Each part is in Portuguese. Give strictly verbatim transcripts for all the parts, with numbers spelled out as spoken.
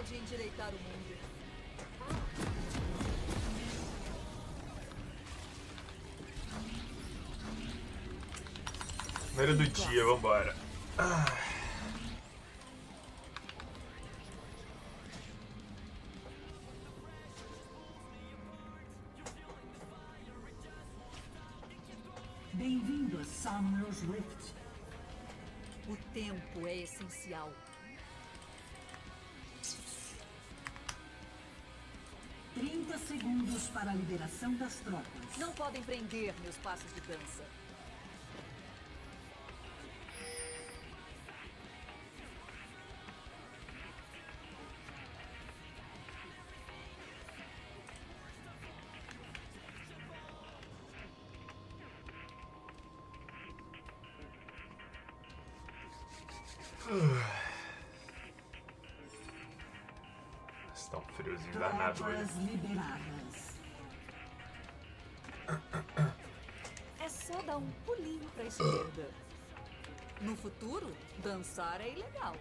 de endireitar o mundo. Primeiro do dia, vambora. Ah. Bem-vindo a Summer's Rift. O tempo é essencial. trinta segundos para a liberação das tropas. Não podem prender meus passos de dança. Está um friozinho danado hoje. Tropas liberadas. É só dar um pulinho pra esquerda. No futuro, dançar é ilegal.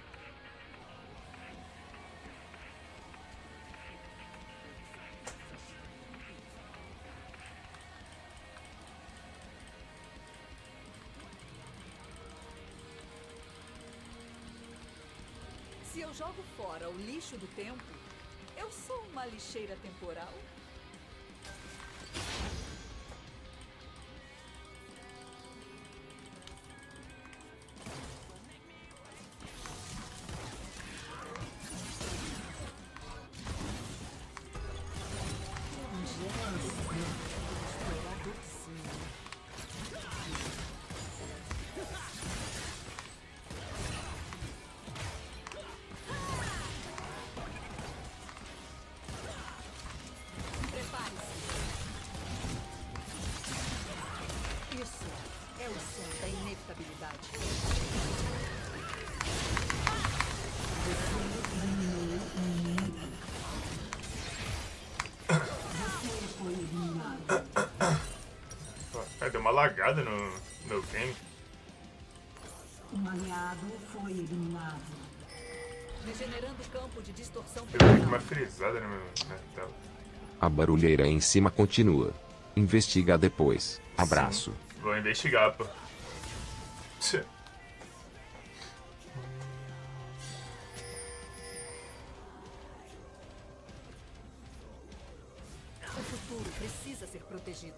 Se eu jogo fora o lixo do tempo, eu sou uma lixeira temporal? Isso é o som da inevitabilidade. Você foi eliminado. Cara, deu uma lagada no meu game. Um aliado foi eliminado. Regenerando o campo de distorção Eu dei uma temporal. frisada no meu na tela. A barulheira em cima continua. Investiga depois. Abraço. Sim, vou investigar, pô. Tchê. O futuro precisa ser protegido.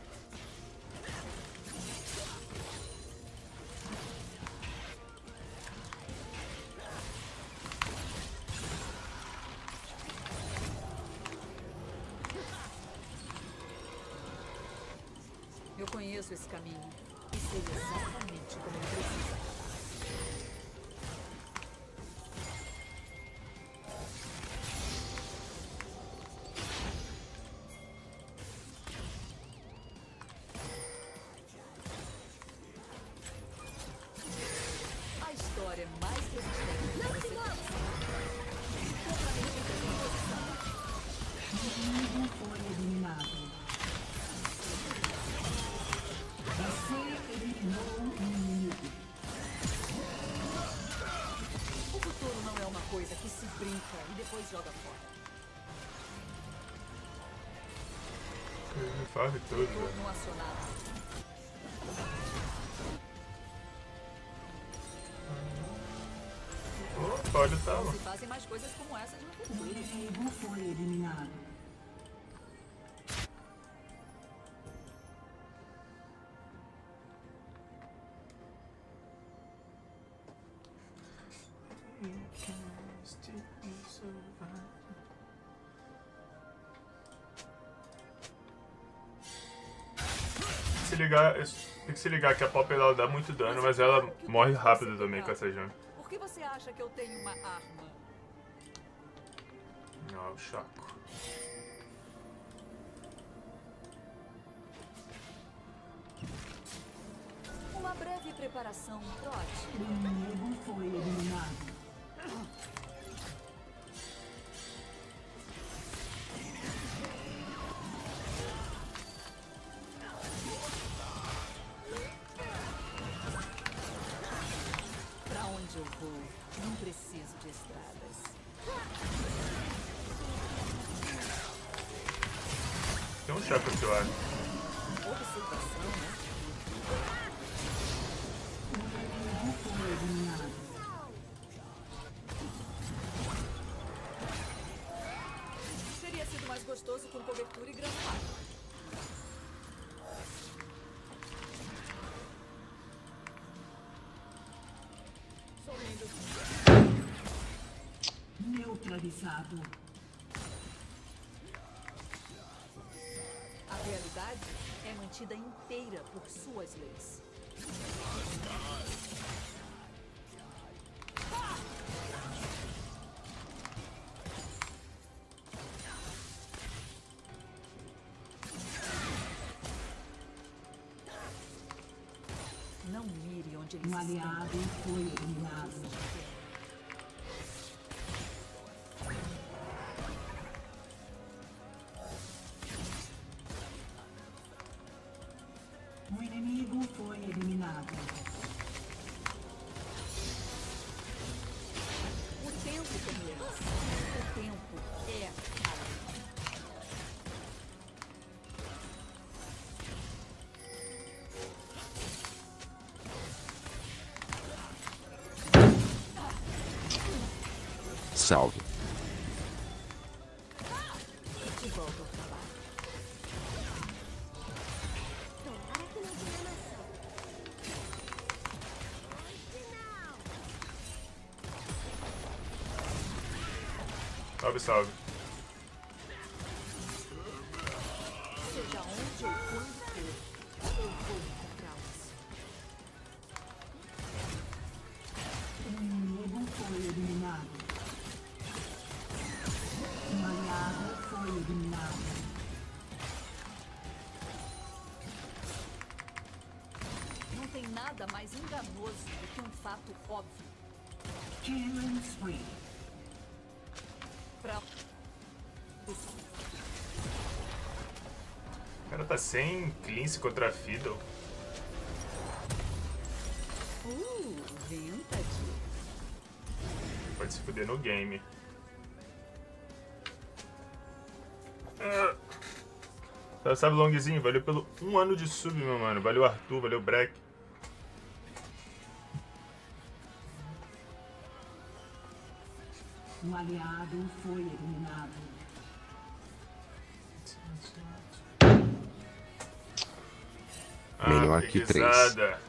Eu conheço esse caminho e sei exatamente como ele precisa. A história é mais resistente do que você pensa. Comprometida em posição. Inimigo foi eliminado. Você eliminou um inimigo. O futuro não é uma coisa que se brinca e depois joga fora. Me fale tudo, velho. Turno acionado. Opa, olha o talo. Se fazem mais coisas como essa de um O futuro. inimigo foi eliminado. Se ligar, tem que se ligar que a Pop ela dá muito dano, mas ela morre rápido também com essa jump. Por que você acha que eu tenho uma arma? Não, o Chaco. Uma breve preparação trote. O inimigo foi eliminado. Pra onde eu vou, não preciso de estradas. um chefe esse ar. Observação, né? Teria sido mais gostoso com cobertura e granulado. Sou lindo. Neutralizado. A realidade é mantida inteira por suas leis. Não mire onde eles Um estão. aliado foi eliminado. O inimigo foi eliminado. O tempo tem leis. O tempo é a lei. Salve. De volta ao trabalho. Tomara que não tenha maçã. Salve, salve. Seja onde ou quando for, eu vou encontrá-los. O inimigo foi eliminado. Um aliado foi eliminado. Não tem nada mais enganoso do que um fato óbvio. Killing spree. Pra... O cara tá sem cleanse contra a Fiddle. Uh, vintage. Pode se fuder no game. Ah. Tá, sabe, Longzinho, valeu pelo um ano de sub, meu mano. Valeu, Arthur, valeu, Breck. Um aliado foi eliminado. Melhor que três. preguiçada.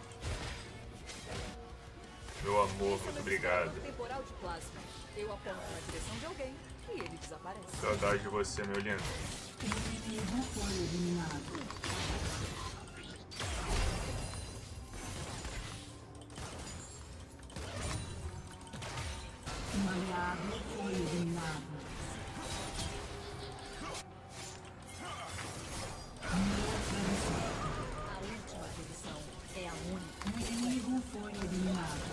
Meu amor, muito obrigado. Um temporal de plasma. Eu aponto na direção de alguém e ele desaparece. Saudade de você, meu lindo. O inimigo foi eliminado. Um aliado foi eliminado. A última revisão é a única. O inimigo foi eliminado.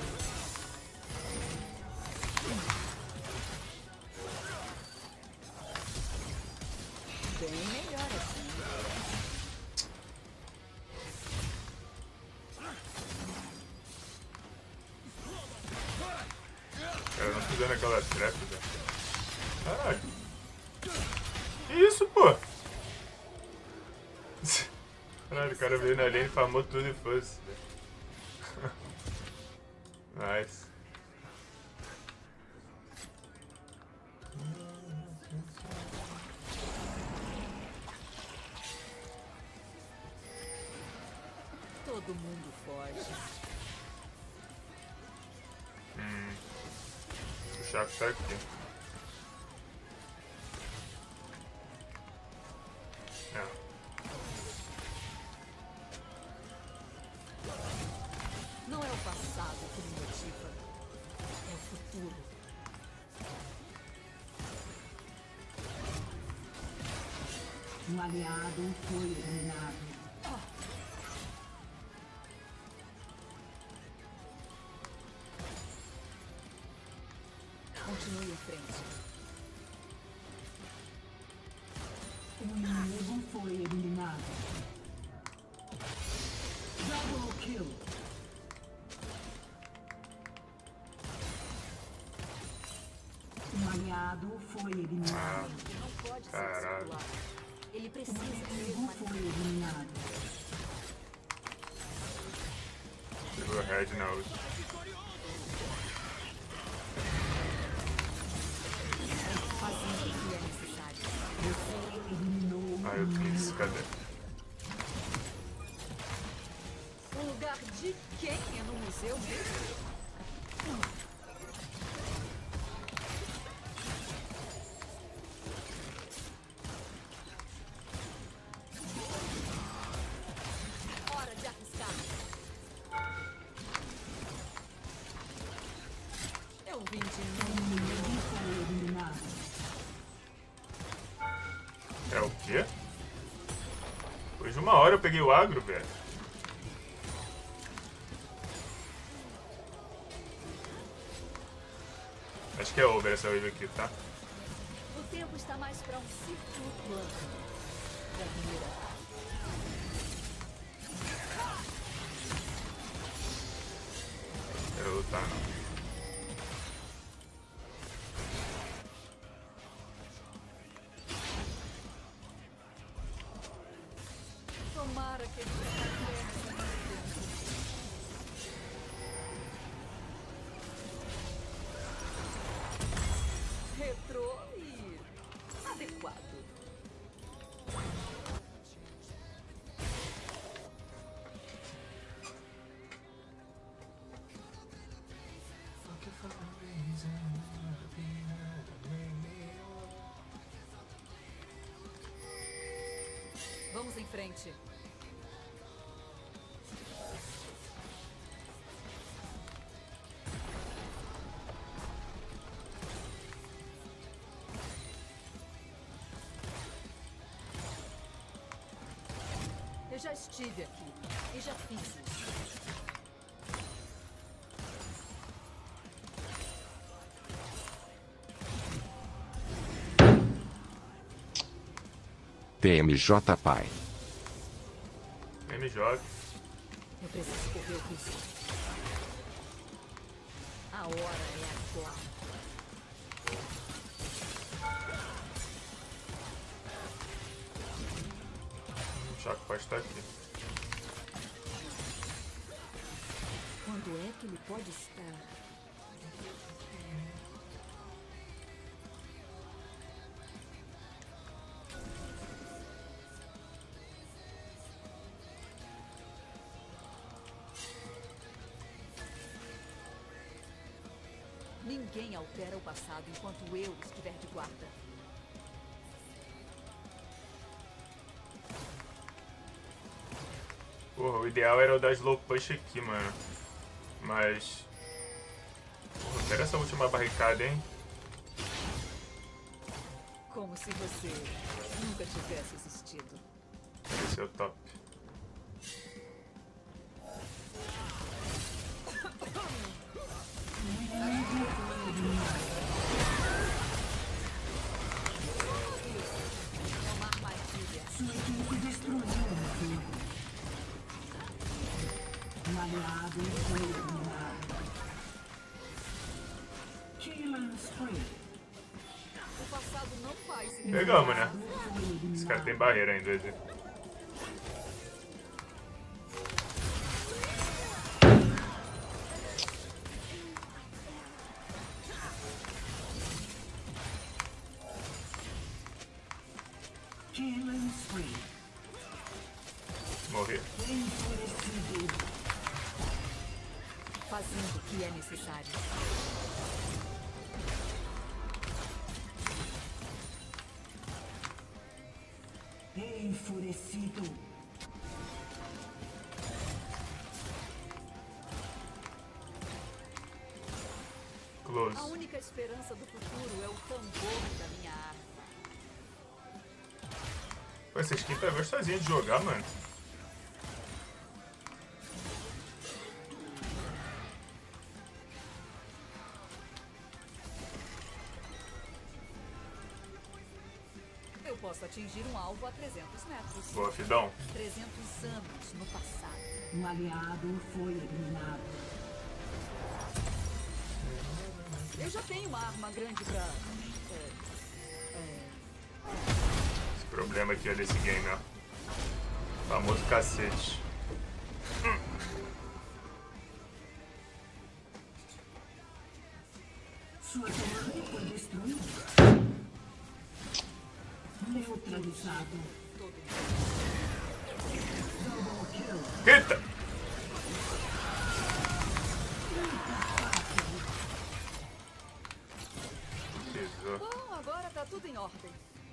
Bem melhor assim. Cara, não tô dando aquela trap, velho. Caralho. Que isso, pô? Caralho, o cara veio na lane, farmou tudo e fosse. Nice. Todo mundo foge. Hum. O Chaco tá aqui. É. Não é o passado que me motiva. É o futuro. Um aliado foi eliminado. Continue em frente. O inimigo foi eliminado. Double kill. Um aliado foi eliminado. Não pode ser Caralho. circular. Ele precisa de Inimigo foi eliminado. Pegou Red na ult. fazendo o que é necessário. Você eliminou Ah, eu fiz. Cadê? O lugar de quem é no museu mesmo? Hora de arriscar. Eu vim de inimigo foi eliminado. É o quê? Depois de uma hora eu peguei o agro, velho. Acho que é over essa wave aqui, tá? O tempo está mais para um círculo plano. Gagueira. Quero lutar, não. Tomara que ele retrô e adequado. Vamos em frente. Eu já estive aqui e já fiz isso. T M J Pai. M J. Eu preciso correr o risco. A hora é agora. O Chaco pode estar aqui. Quando é que ele pode estar? Ninguém altera o passado enquanto eu estiver de guarda. Porra, o ideal era o dar slow push aqui, mano. Mas... Porra, eu quero essa última barricada, hein? Como se você nunca tivesse existido. Esse é o top. É uma armadilha. Sua equipe destruiu o filho. Um aliado foi eliminado. Killing spree. O passado não faz se Pegamos, né? Esse cara tem barreira ainda, Eze. Killing spree. Morrer. Enfurecido. fazendo o que é necessário. Enfurecido. Close. A única esperança do futuro é o tambor da minha arma. Pô, essa skin tá gostosinha de jogar, mano. Eu posso atingir um alvo a trezentos metros. Boa, Fidão. trezentos anos no passado. Um aliado foi eliminado. Eu já tenho uma arma grande pra... É, é, problema aqui nesse game, ó. Famoso cacete. Sua torre foi destruída. Neutralizado. Double kill. Eita! Pisou. Bom, agora tá tudo em ordem.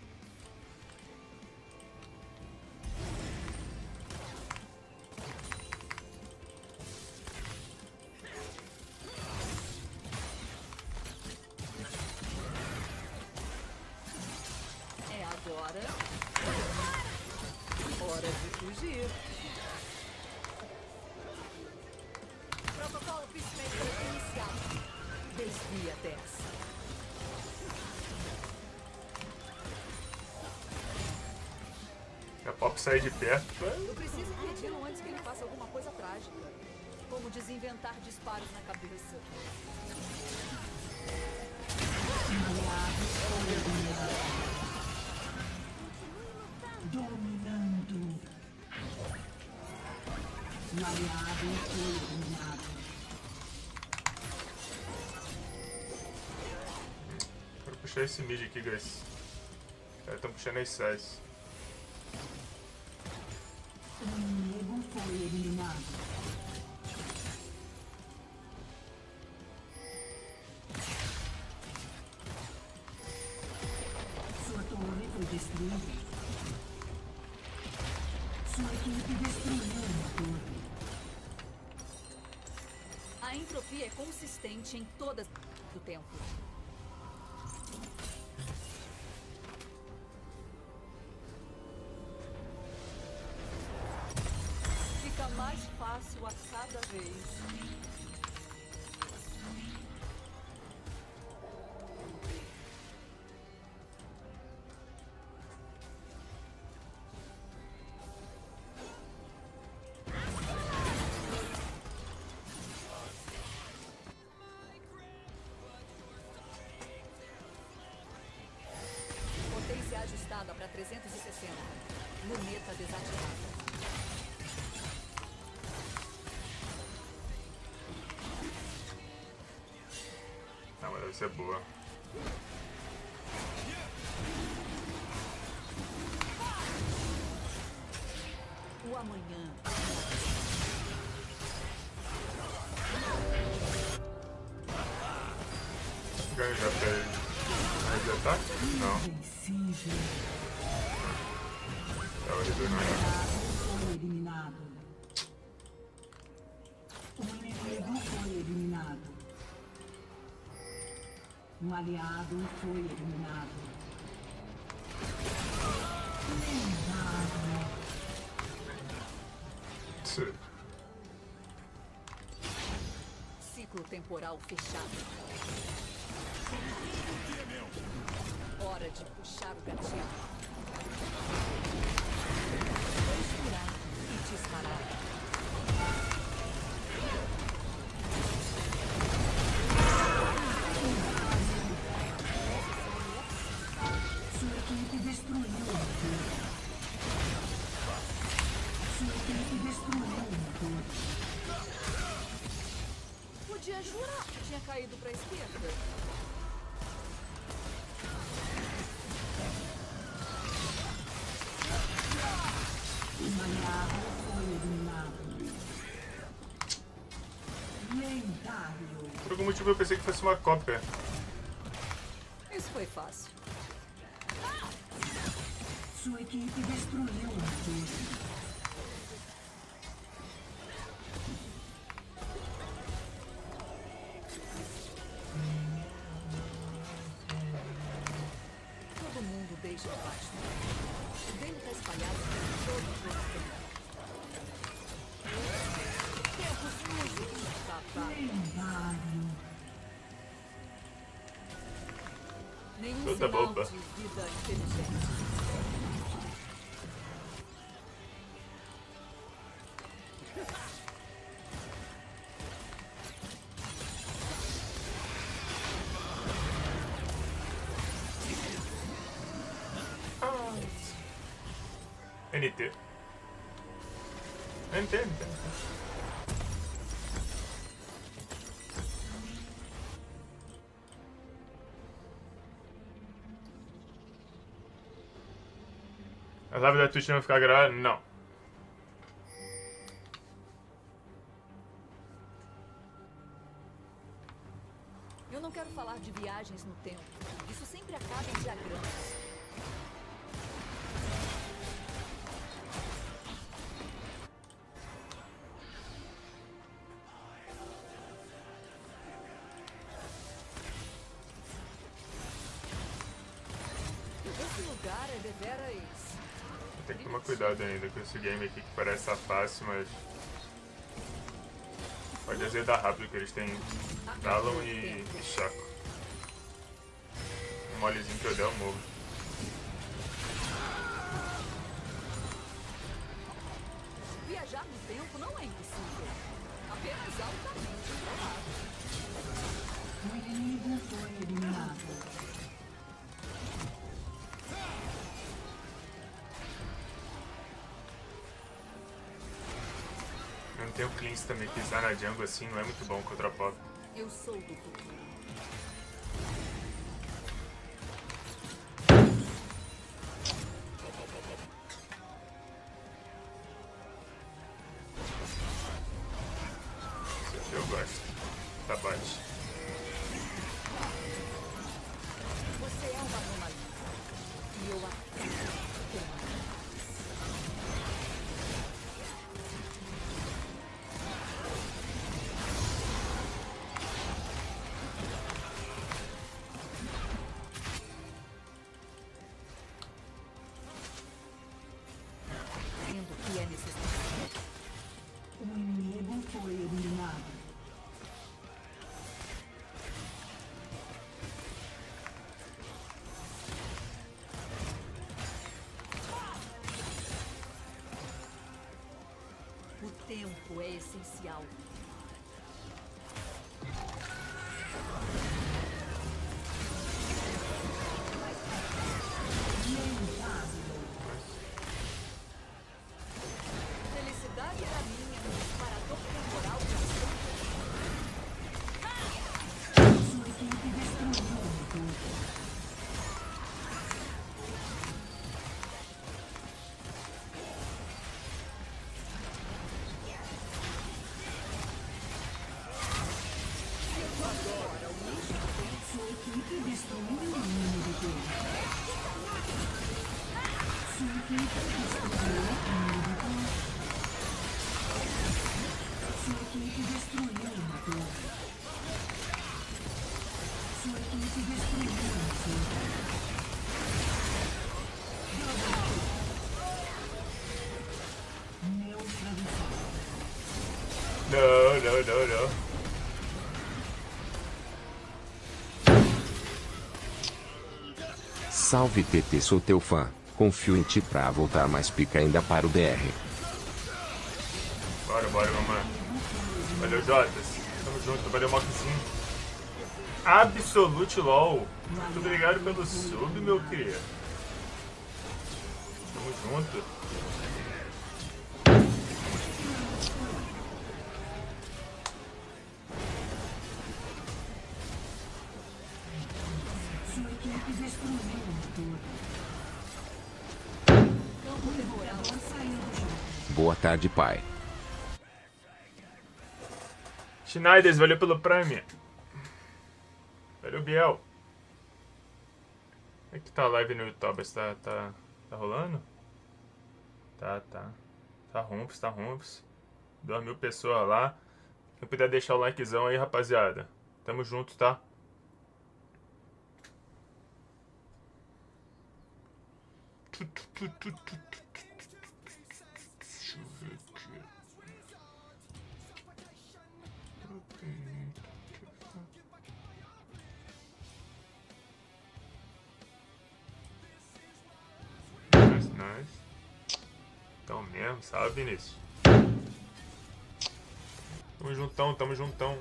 É agora. Hora de fugir. Protocolo Peacemaker iniciado. Desvia dessa. A Pop sair de perto. Eu preciso impedi-lo antes que ele faça alguma coisa trágica. Como desinventar disparos na cabeça. Dominando. Um aliado foi eliminado. Quero puxar esse mid aqui, guys. Os caras estão puxando as sides. O inimigo foi eliminado. Sua torre foi destruída. Sua equipe destruiu uma torre. A entropia é consistente em todas o tempo. Fica mais fácil a cada vez. Potência ajustada para trezentos e sessenta. Luneta desativada. Não, mas deve ser boa. O amanhã. Ganho já pra ele. Mas já tá? Não. Invencível. É o redor, não é? Foi eliminado. O inimigo foi eliminado. Um aliado foi eliminado. Lendário. Tch. Ciclo temporal fechado. Hora de puxar o gatilho. Respirar e disparar. Sua equipe destruiu uma torre. Sua equipe destruiu uma torre. Podia jurar que tinha caído pra esquerda. Um aliado foi eliminado. Lendário. Por algum motivo eu pensei que fosse uma cópia. Isso foi fácil. Sua equipe destruiu uma torre. Todo mundo deixa abaixo. O dele tá espalhado por todo o planeta. Tempos muito datados. Lendário. Nenhum Toda sinal boba. de vida inteligente. N T. N T, N T. As lives da Twitch não vão ficar gravadas? Não. Eu não quero falar de viagens no tempo. Isso sempre acaba em diagramas. Esse lugar é deveras... Tem que tomar cuidado ainda com esse game aqui que parece estar fácil, mas... Pode azedar rápido que eles têm Talon e, e Chaco. Um molezinho que eu der, eu morro. Viajar no tempo não é impossível. Apenas altamente improvável. O inimigo foi eliminado. Eu não tenho cleanse também, pisar na jungle assim não é muito bom contra a pop. Eu sou do futuro. Isso aqui eu gosto. Tá bate. Você é uma anomalia. E eu acredito. Que é necessário. O inimigo foi eliminado. O tempo é essencial. Felicidade pra mim é um disparador temporal de ação. Sua equipe destruiu o turret. Sua equipe destruiu o inimigo. Sua equipe destruiu o inimigo. Sua equipe destruiu uma torre. Sua equipe destruiu uma torre. Neutralizado. Não, não, não, não. Salve T T, sou teu fã. Confio em ti pra voltar mais pica ainda para o D R. Bora, bora, mamãe. Valeu, Jotas. Tamo junto, valeu, Moxzinho. Absolute LOL. Muito obrigado pelo sub, meu querido. Tamo junto. Sua equipe destruiu uma torre. Campo temporal Saiu do jogo. Boa tarde, pai. Schneiders, valeu pelo Prime. Valeu, Biel. Como é que tá a live no YouTube? Tá, tá, tá rolando? Tá, tá. Tá rumps, tá rumps. Duas mil pessoas lá. Quem puder deixar o likezão aí, rapaziada. Tamo junto, tá? Deixa eu ver aqui. Nice, nice. Então mesmo, sabe, Vinícius? Tamo juntão, tamo juntão.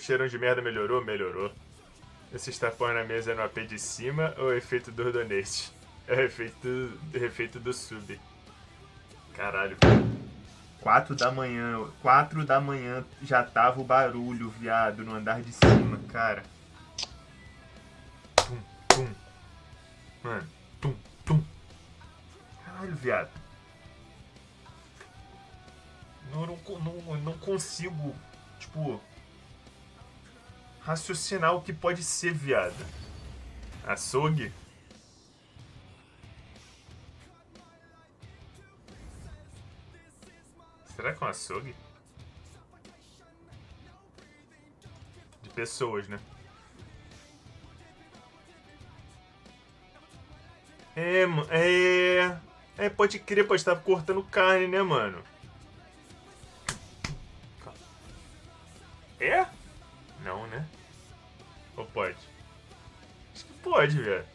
cheirão de merda melhorou? Melhorou. Esses tapões na mesa é no A P de cima ou é o efeito do donate? É o efeito, o efeito do sub. Caralho. quatro da manhã. quatro da manhã já tava o barulho, viado, no andar de cima, cara. Tum, tum. Mano, tum, tum. Caralho, viado. Eu não, não, não consigo, tipo, raciocinar o que pode ser, viado. Açougue? Será que é um açougue? De pessoas, né? É, mano, é... É, pode crer, pode estar cortando carne, né, mano? É? Não, né? Ou pode? Acho que pode, velho.